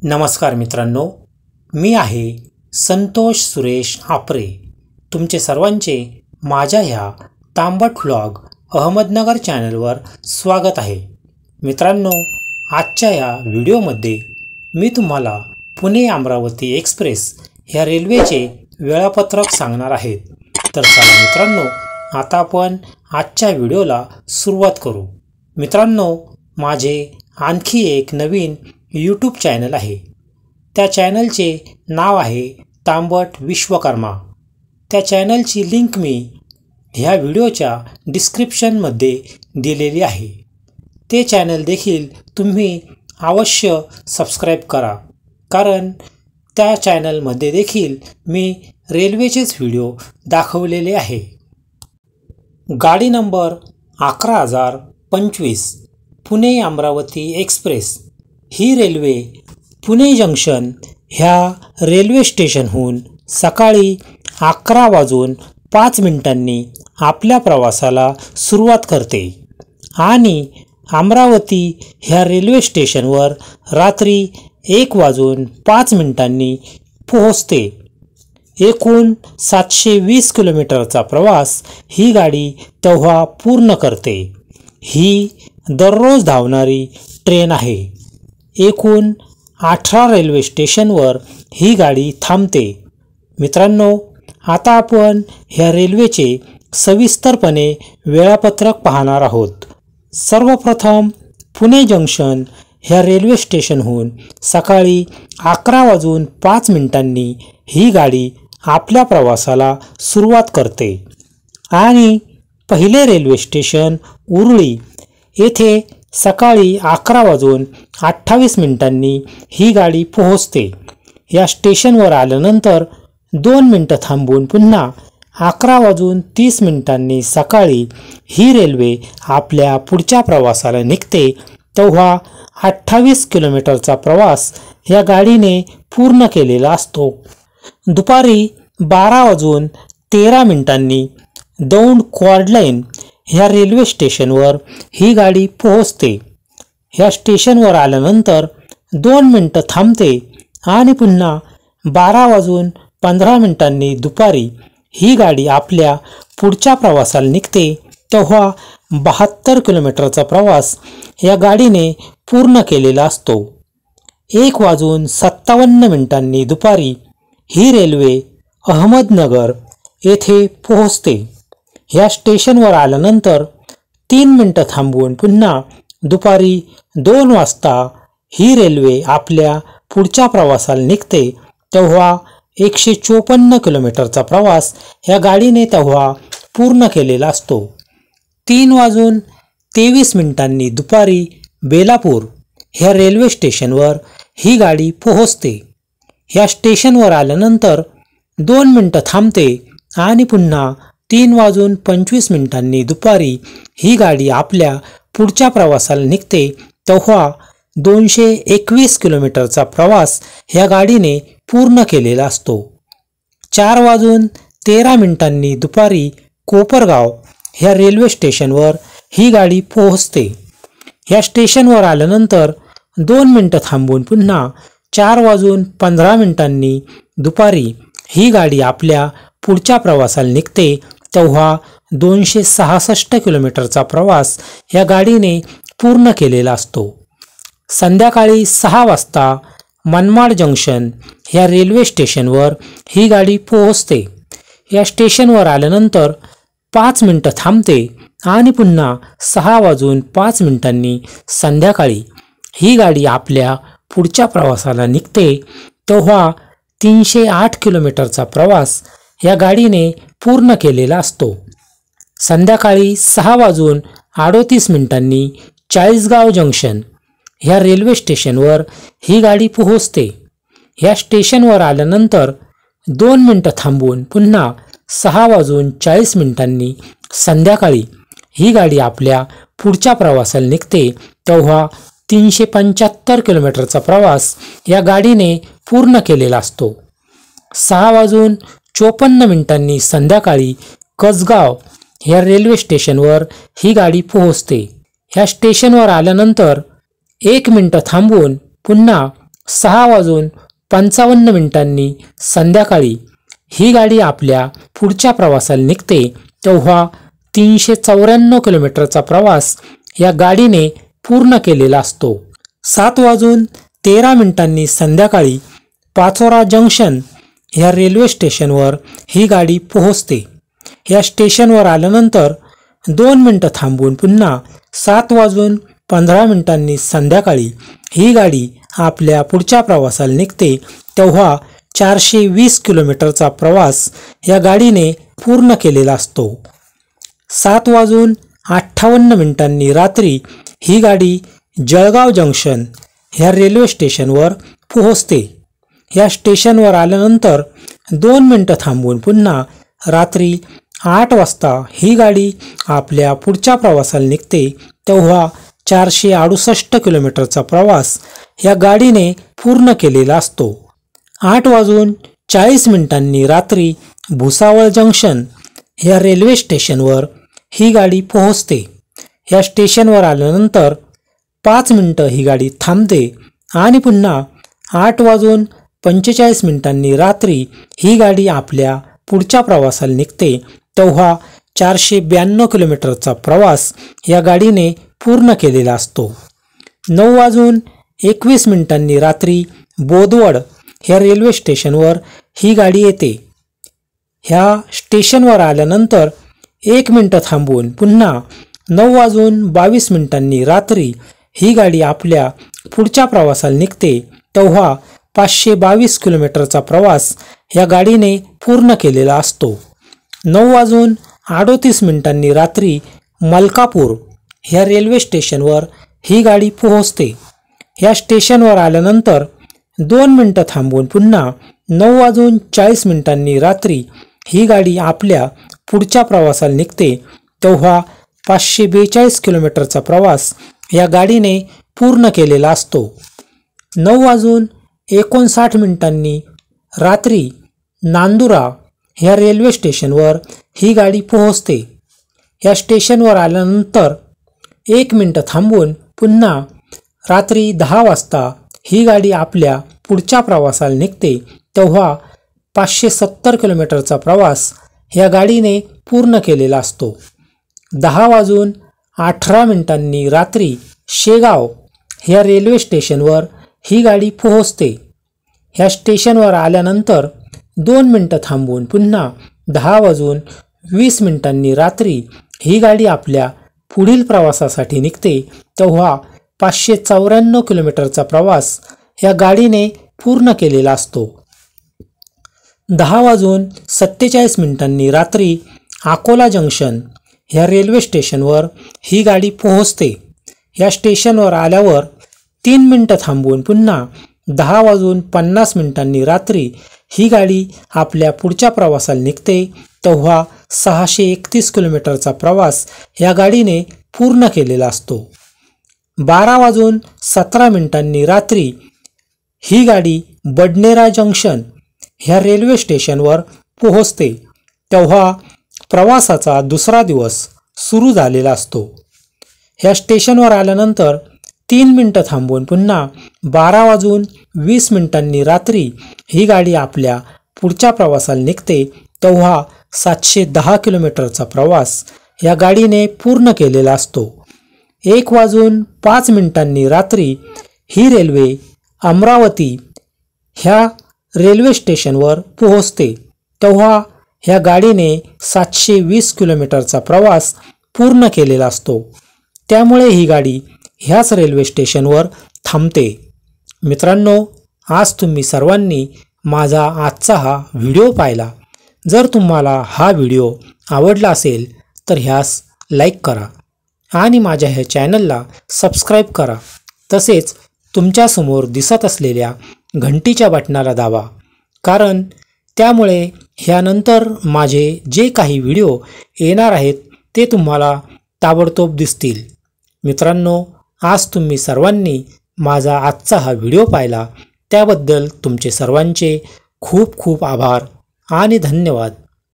नमस्कार मित्रांनो, मी आहे संतोष सुरेश आपरे। तुमचे सर्वांचे माझ्या ह्या तांबट व्लॉग अहमदनगर चॅनलवर स्वागत आहे। मित्रांनो, आजच्या या व्हिडिओमध्ये मी तुम्हाला पुणे अमरावती एक्सप्रेस ह्या रेल्वेचे वेळापत्रक सांगणार आहे। तर चला मित्रांनो, आता आपण आजच्या व्हिडिओला सुरुवात करू। मित्रांनो, माझे आणखी एक नवीन यूट्यूब चॅनल आहे। त्या चॅनलचे नाव आहे तांबट विश्वकर्मा। त्या चॅनलची लिंक मी ह्या व्हिडिओच्या डिस्क्रिप्शनमध्ये दिलेली आहे। ते चॅनल देखील तुम्ही अवश्य सबस्क्राईब करा, कारण त्या चॅनलमध्ये देखील मी रेल्वेचेच व्हिडिओ दाखवलेले आहे। गाडी नंबर 11025 पुणे अमरावती एक्सप्रेस ही रेल्वे पुणे जंक्शन ह्या रेल्वे स्टेशनहून सकाळी 11:05 आपल्या प्रवासाला सुरुवात करते आणि अमरावती ह्या रेल्वे स्टेशनवर रात्री 1:05 पोहोचते। एकूण 720 किलोमीटरचा प्रवास ही गाडी तेव्हा पूर्ण करते। ही दररोज धावणारी ट्रेन आहे। एकूण 18 रेल्वे स्टेशनवर ही गाडी थांबते। मित्रांनो, आता आपण ह्या रेल्वेचे सविस्तरपणे वेळापत्रक पाहणार आहोत। सर्वप्रथम पुणे जंक्शन ह्या रेल्वे स्टेशनहून सकाळी 11:05 ही गाडी आपल्या प्रवासाला सुरुवात करते आणि पहिले रेल्वे स्टेशन उरुळी येथे सकाळी 11:28 ही गाडी पोहोचते। या स्टेशनवर आल्यानंतर 2 मिनिटं थांबून पुन्हा 11:30 सकाळी ही रेल्वे आपल्या पुढच्या प्रवासाला निघते। तेव्हा 28 किलोमीटरचा प्रवास या गाडीने पूर्ण केलेला असतो। दुपारी 12:13 दौंड क्वार्ड लाईन ह्या रेल्वे स्टेशनवर ही गाडी पोहोचते। ह्या स्टेशनवर आल्यानंतर 2 मिनिटं थांबते आणि पुन्हा 12:15 दुपारी ही गाडी आपल्या पुढच्या प्रवासाला निघते। तेव्हा 72 किलोमीटरचा प्रवास या गाडीने पूर्ण केलेला असतो। 1:57 दुपारी ही रेल्वे अहमदनगर येथे पोहोचते। ह्या स्टेशनवर आल्यानंतर 3 मिनिटं थांबून पुन्हा दुपारी 2 वाजता ही रेल्वे आपल्या पुढच्या प्रवासाला निघते। तेव्हा 154 किलोमीटरचा प्रवास या गाडीने तेव्हा पूर्ण केलेला असतो। 3:23 दुपारी बेलापूर ह्या रेल्वे स्टेशनवर ही गाडी पोहोचते। ह्या स्टेशनवर आल्यानंतर 2 मिनिटं थांबते आणि पुन्हा 3:25 दुपारी ही गाडी आपल्या पुढच्या प्रवासाला निघते। तेव्हा 221 किलोमीटरचा प्रवास ह्या गाडीने पूर्ण केलेला असतो। 4:13 दुपारी कोपरगाव ह्या रेल्वे स्टेशनवर ही गाडी पोहोचते। ह्या स्टेशनवर आल्यानंतर 2 मिनिटं थांबून पुन्हा 4:15 दुपारी ही गाडी आपल्या पुढच्या प्रवासाला निघते। तेव्हा 266 किलोमीटरचा प्रवास या गाडीने पूर्ण केलेला असतो। संध्याकाळी 6 वाजता मनमाड जंक्शन ह्या रेल्वे स्टेशनवर ही गाडी पोहोचते। या स्टेशनवर आल्यानंतर 5 मिनिटं थांबते आणि पुन्हा 6:05 संध्याकाळी ही गाडी आपल्या पुढच्या प्रवासाला निघते। तेव्हा 308 किलोमीटरचा प्रवास या गाडीने पूर्ण केलेला असतो। संध्याकाळी 6:38 चाळीसगाव जंक्शन ह्या रेल्वे स्टेशनवर ही गाडी पोहोचते। ह्या स्टेशनवर आल्यानंतर 2 मिनिटं थांबून पुन्हा 6:40 संध्याकाळी ही गाडी आपल्या पुढच्या प्रवासाला निघते। तेव्हा 375 किलोमीटरचा प्रवास या गाडीने पूर्ण केलेला असतो। 6:54 संध्याकाळी कसगाव ह्या रेल्वे स्टेशनवर ही गाडी पोहोचते। ह्या स्टेशनवर आल्यानंतर 1 मिनिट थांबून पुन्हा 6:55 संध्याकाळी ही गाडी आपल्या पुढच्या प्रवासाला निघते तेव्हा 394 किलोमीटरचा प्रवास या गाडीने पूर्ण केलेला असतो. 7:13 संध्याकाळी पाचोरा जंक्शन ह्या रेल्वे स्टेशनवर ही गाडी पोहोचते. या स्टेशनवर आल्यानंतर 2 मिनिटं थांबून पुन्हा 7:15 संध्याकाळी ही गाडी आपल्या पुढच्या प्रवासाला निघते तेव्हा 420 किलोमीटरचा प्रवास या गाडीने पूर्ण केलेला असतो. 7:58 रात्री ही गाडी जळगाव जंक्शन ह्या रेल्वे स्टेशनवर पोहोचते. या स्टेशनवर आल्यानंतर 2 मिनिटं थांबून पुन्हा रात्री 8 वाजता ही गाडी आपल्या पुढच्या प्रवासाला निघते तेव्हा 468 किलोमीटरचा प्रवास या गाडीने पूर्ण केलेला असतो. 8:40 रात्री भुसावळ जंक्शन या रेल्वे स्टेशनवर ही गाडी पोहोचते. या स्टेशनवर आल्यानंतर 5 मिनिटं ही गाडी थांबते आणि पुन्हा 8:45 रात्री ही गाडी आपल्या पुढच्या प्रवासाला निघते तेव्हा 492 किलोमीटरचा प्रवास या गाडीने पूर्ण केलेला असतो. 9:21 रात्री बोदवड ह्या रेल्वे स्टेशनवर ही गाडी येते. ह्या स्टेशनवर आल्यानंतर 1 मिनिटं थांबून पुन्हा 9:22 रात्री ही गाडी आपल्या पुढच्या प्रवासाला निघते तेव्हा 522 किलोमीटरचा प्रवास या गाडीने पूर्ण केलेला असतो. 9:38 रात्री मलकापूर ह्या रेल्वे स्टेशनवर ही गाडी पोहोचते. या स्टेशनवर आल्यानंतर 2 मिनिटं थांबून पुन्हा 9:40 रात्री ही गाडी आपल्या पुढच्या प्रवासाला निघते तेव्हा 542 किलोमीटरचा प्रवास या गाडीने पूर्ण केलेला असतो. 9:59 रात्री नांदुरा ह्या रेल्वे स्टेशनवर ही गाडी पोहोचते. या स्टेशनवर आल्यानंतर 1 मिनिटं थांबून पुन्हा रात्री 10 वाजता ही गाडी आपल्या पुढच्या प्रवासाला निघते तेव्हा 570 किलोमीटरचा प्रवास या गाडीने पूर्ण केलेला असतो. 10:18 रात्री शेगाव ह्या रेल्वे स्टेशनवर ही गाडी पोहोचते. ह्या स्टेशनवर आल्यानंतर 2 मिनिटं थांबून पुन्हा 10:20 रात्री ही गाडी आपल्या पुढील प्रवासासाठी निघते तेव्हा 594 किलोमीटरचा प्रवास या गाडीने पूर्ण केलेला असतो. 10:47 रात्री अकोला जंक्शन ह्या रेल्वे स्टेशनवर ही गाडी पोहोचते. या स्टेशनवर आल्यावर 3 मिनिटं थांबून पुन्हा 10:50 रात्री ही गाडी आपल्या पुढच्या प्रवासाला निघते तेव्हा 631 किलोमीटरचा प्रवास या गाडीने पूर्ण केलेला असतो. 12:17 रात्री ही गाडी बडनेरा जंक्शन ह्या रेल्वे स्टेशनवर पोहोचते तेव्हा प्रवासाचा दुसरा दिवस सुरू झालेला असतो. ह्या स्टेशनवर आल्यानंतर 3 मिनिटं थांबून पुन्हा 12:20 रात्री ही गाडी आपल्या पुढच्या प्रवासाला निघते तेव्हा 710 किलोमीटरचा प्रवास या गाडीने पूर्ण केलेला असतो. 1:05 रात्री ही रेल्वे अमरावती ह्या रेल्वे स्टेशनवर पोहोचते तेव्हा ह्या गाडीने 720 किलोमीटरचा प्रवास पूर्ण केलेला असतो. त्यामुळे ही गाडी ह्याच रेल्वे स्टेशनवर थांबते. मित्रांनो, आज तुम्ही सर्वांनी माझा आजचा हा व्हिडिओ पाहिला. जर तुम्हाला हा व्हिडिओ आवडला असेल तर ह्यास लाईक करा आणि माझ्या ह्या चॅनलला सबस्क्राईब करा. तसेच तुमच्यासमोर दिसत असलेल्या घंटीच्या बटणाला दाबा, कारण त्यामुळे ह्यानंतर माझे जे काही व्हिडिओ येणार आहेत ते तुम्हाला ताबडतोब दिसतील. मित्रांनो, आज तुम्ही सर्वांनी माझा आजचा हा व्हिडिओ पाहिला त्याबद्दल तुमचे सर्वांचे खूप खूप आभार आणि धन्यवाद.